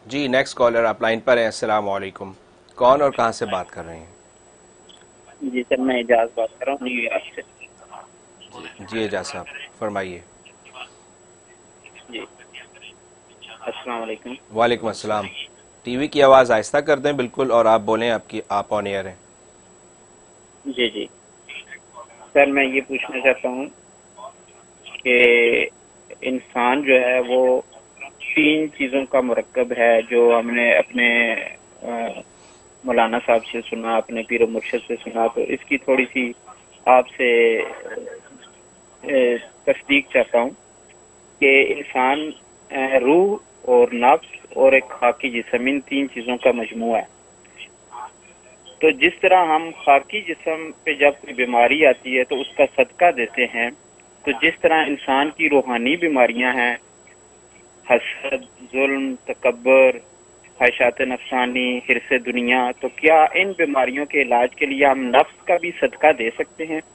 جی next caller آپ line پر ہیں. السلام علیکم. کون اور کہاں سے بات کر رہے ہیں؟ جی سر، میں اعجاز بات کر رہا ہوں نیو یارک سے. جی اعجاز صاحب فرمائیے. جی السلام علیکم. وعلیکم السلام. ٹی وی کی آواز آہستہ کر دیں بالکل، اور آپ بولیں. آپ آن ایئر ہیں. جی جی سر، میں یہ پوچھنا چاہتا ہوں کہ انسان جو ہے وہ 3 چیزوں کا مرکب ہے، جو ہم نے اپنے مولانا صاحب سے سنا، اپنے پیر و مرشد سے سنا. تو اس کی تھوڑی سی آپ سے تصدیق چاہتا ہوں کہ انسان روح اور نفس اور ایک خاکی جسم، ان 3 چیزوں کا مجموعہ ہے. تو جس طرح ہم خاکی جسم پہ جب کوئی بیماری آتی ہے تو اس کا صدقہ دیتے ہیں، تو جس طرح انسان کی روحانی بیماریاں ہیں، حسد، ظلم، تکبر، خواہشات نفسانی، حرص دنیا، تو کیا ان بیماریوں کے علاج کے لیے ہم نفس کا بھی صدقہ دے سکتے ہیں؟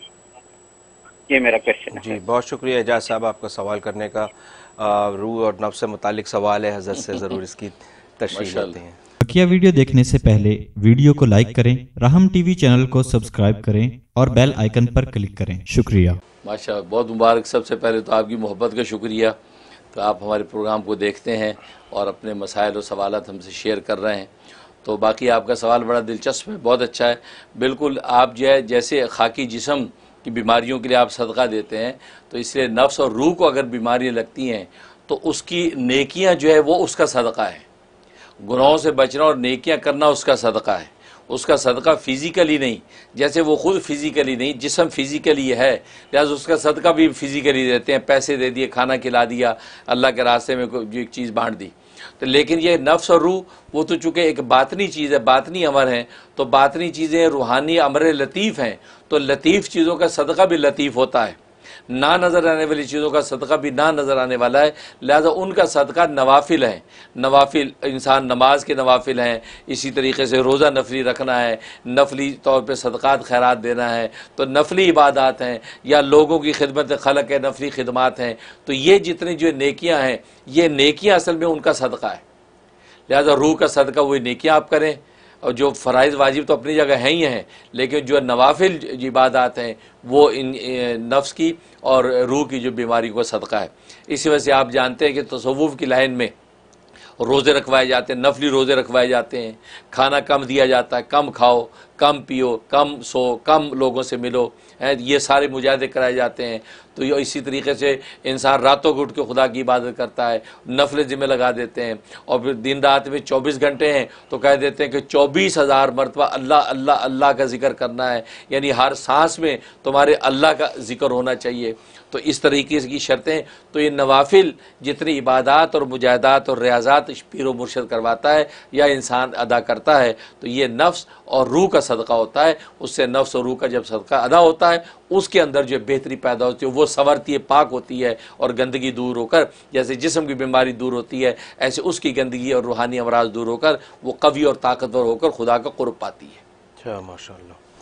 یہ میرا کوشچن ہے جی سر. بہت شکریہ اعجاز صاحب آپ کا سوال کرنے کا. روح اور نفس سے متعلق سوال ہے، حضرت سے ضرور اس کی تشریح ماشاء لیتے اللہ. ہیں. بقیہ ویڈیو دیکھنے سے پہلے ویڈیو کو لائک کریں، راہم ٹی وی چینل کو سبسکرائب کریں اور بیل آئیکن پر کلک کریں. شکریہ. ماشاء اللہ، بہت مبارک. سب سے پہلے تو آپ کی محبت کا شکریہ کہ آپ ہمارے پروگرام کو دیکھتے ہیں اور اپنے مسائل و سوالات ہم سے شیئر کر رہے ہیں. تو باقی آپ کا سوال بڑا دلچسپ ہے، بہت اچھا ہے. بالکل آپ جو ہے جیسے خاکی جسم کی بیماریوں کے لیے آپ صدقہ دیتے ہیں، تو اس لیے نفس اور روح کو اگر بیماریاں لگتی ہیں تو اس کی نیکیاں جو ہے وہ اس کا صدقہ ہے. گناہوں سے بچنا اور نیکیاں کرنا اس کا صدقہ ہے. اس کا صدقہ فزیکلی نہیں، جیسے وہ خود فزیکلی نہیں، جسم فزیکلی ہے، لہٰذا اس کا صدقہ بھی فزیکلی دیتے ہیں. پیسے دے دیے، کھانا کھلا دیا، اللہ کے راستے میں جو ایک چیز بانٹ دی. تو لیکن یہ نفس اور روح وہ تو چونکہ ایک باطنی چیز ہے، باطنی امر ہیں، تو باطنی چیزیں روحانی امر لطیف ہیں. تو لطیف چیزوں کا صدقہ بھی لطیف ہوتا ہے. نہ نظر آنے والی چیزوں کا صدقہ بھی نہ نظر آنے والا ہے. لہذا ان کا صدقہ نوافل ہیں. نوافل انسان نماز کے نوافل ہیں، اسی طریقے سے روزہ نفلی رکھنا ہے، نفلی طور پہ صدقات خیرات دینا ہے، تو نفلی عبادات ہیں، یا لوگوں کی خدمت خلق ہے، نفلی خدمات ہیں. تو یہ جتنی جو نیکیاں ہیں، یہ نیکیاں اصل میں ان کا صدقہ ہے. لہذا روح کا صدقہ وہی نیکیاں آپ کریں، اور جو فرائض واجب تو اپنی جگہ ہیں ہی ہیں، لیکن جو نوافل عبادات ہیں وہ ان نفس کی اور روح کی جو بیماری کو صدقہ ہے. اسی وجہ سے آپ جانتے ہیں کہ تصوف کی لائن میں روزے رکھوائے جاتے ہیں، نفلی روزے رکھوائے جاتے ہیں، کھانا کم دیا جاتا ہے، کم کھاؤ، کم پیو، کم سو، کم لوگوں سے ملو، یہ سارے مجاہدے کرائے جاتے ہیں. تو یہ اسی طریقے سے انسان راتوں کو اٹھ کے خدا کی عبادت کرتا ہے، نفل ذمہ لگا دیتے ہیں، اور پھر دن رات میں 24 گھنٹے ہیں تو کہہ دیتے ہیں کہ 24,000 مرتبہ اللہ اللہ اللہ کا ذکر کرنا ہے، یعنی ہر سانس میں تمہارے اللہ کا ذکر ہونا چاہیے. تو اس طریقے کی شرطیں. تو یہ نوافل جتنی عبادات اور مجاہدات اور ریاضات پیر و مرشد کرواتا ہے یا انسان ادا کرتا ہے، تو یہ نفس اور روح کا صدقہ ہوتا ہے. اس سے نفس اور روح کا جب صدقہ ادا ہوتا ہے، اس کے اندر جو بہتری پیدا ہوتی ہے، وہ سنورتی ہے، پاک ہوتی ہے، اور گندگی دور ہو کر جیسے جسم کی بیماری دور ہوتی ہے، ایسے اس کی گندگی اور روحانی امراض دور ہو کر وہ قوی اور طاقتور ہو کر خدا کا قرب پاتی ہے. اچھا ماشاء اللہ.